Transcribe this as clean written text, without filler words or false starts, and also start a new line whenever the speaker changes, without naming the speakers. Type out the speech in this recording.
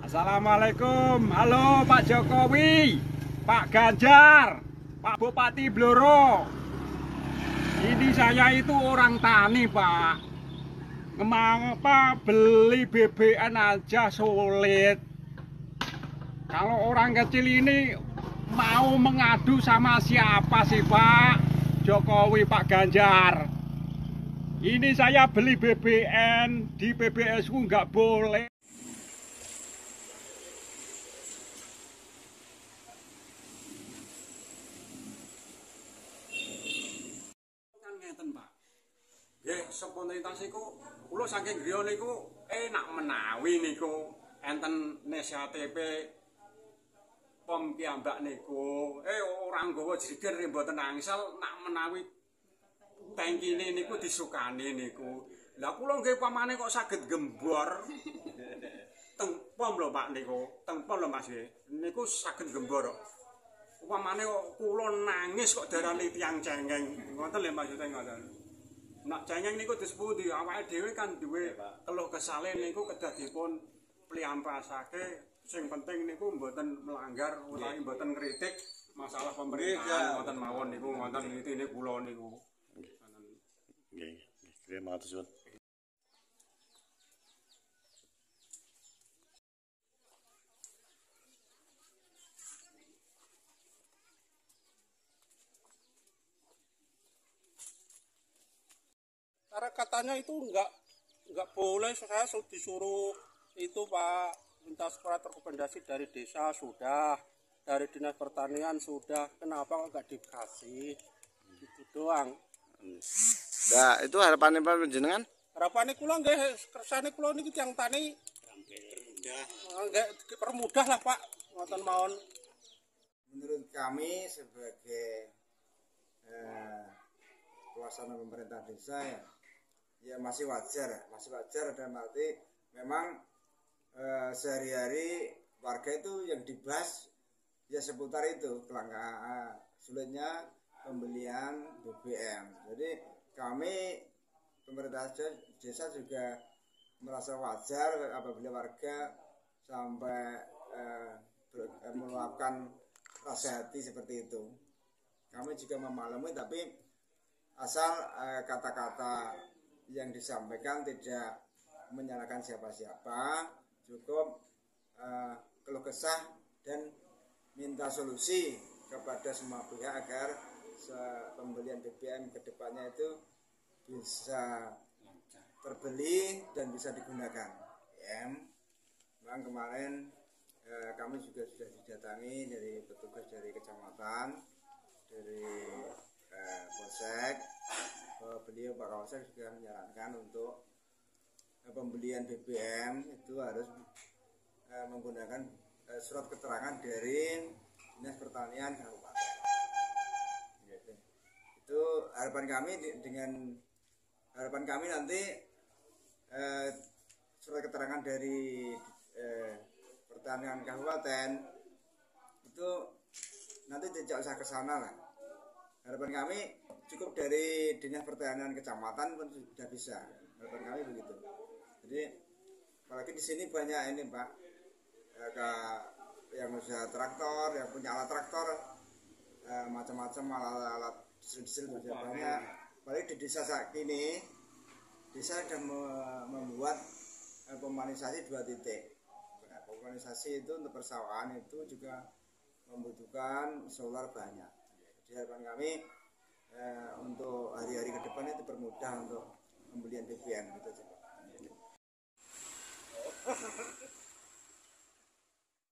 Assalamualaikum, halo Pak Jokowi, Pak Ganjar, Pak Bupati Blora. Ini saya itu orang tani, Pak. Mengapa beli BBM aja sulit? Kalau orang kecil ini mau mengadu sama siapa sih, Pak Jokowi, Pak Ganjar? Ini saya beli BBM di PBSku nggak boleh. Pak. Nggih, spontanitas niku kula saking griya niku enak menawi niku enten NSATP POM piyambak niku. Orang nggawa jriger mboten angsal nak menawi tangkine niku disukani niku. Lah kula nggih pamane kok saged gembor teng POM lho Pak niku. Teng POM lho Mas nggih. Niku saged gembor kok. Upamane kok kula nangis kok darani tiyang cengeng. Ngoten lho maksudnya ngoten. Nak cengeng niku disepundi awake dhewe kan duwe keluh kesale niku kedah dipun pliampasake. Sing penting niku mboten melanggar utawi mboten ngritik masalah pemerintahan ngoten mawon niku ngoten nitine kula niku.
Nggih, terima kasih.
Karena katanya itu nggak boleh, saya disuruh itu Pak, minta surat rekomendasi dari desa sudah, dari dinas pertanian sudah, kenapa kok nggak dikasih? Itu doang.
Nah, itu harapannya Pak jenengan?
Harapannya kula nggih, kersane kula niki tiyang tani nggak permudah lah Pak, ngoten mawon.
Menurut kami sebagai pelaksana pemerintah desa ya masih wajar dalam arti memang sehari-hari warga itu yang dibahas ya seputar itu kelangkaan sulitnya pembelian BBM. Jadi kami pemerintah desa juga merasa wajar apabila warga sampai meluapkan rasa hati seperti itu. Kami juga memaklumi, tapi asal kata-kata yang disampaikan tidak menyalahkan siapa-siapa, cukup keluh kesah dan minta solusi kepada semua pihak agar pembelian BBM ke depannya itu bisa terbeli dan bisa digunakan. Ya, memang kemarin kami juga sudah didatangi dari petugas dari kecamatan, dari Polsek. Beliau Pak Kapolsek juga menyarankan untuk pembelian BBM itu harus menggunakan surat keterangan dari Dinas Pertanian Kabupaten. Itu harapan kami nanti surat keterangan dari Pertanian Kabupaten itu nanti tidak usah ke sana lah. Harapan kami cukup dari Dinas Pertanian Kecamatan pun sudah bisa. Harapan kami begitu. Jadi apalagi di sini banyak ini Pak, yang usaha traktor, yang punya alat traktor, macam-macam alat diesel banyak. Apalagi di desa saat ini, desa sudah membuat pemanisasi 2 titik. Nah, pemanisasi itu untuk persawahan itu juga membutuhkan solar banyak. Jadi harapan kami untuk hari-hari ke depan itu permudah untuk pembelian BBM gitu.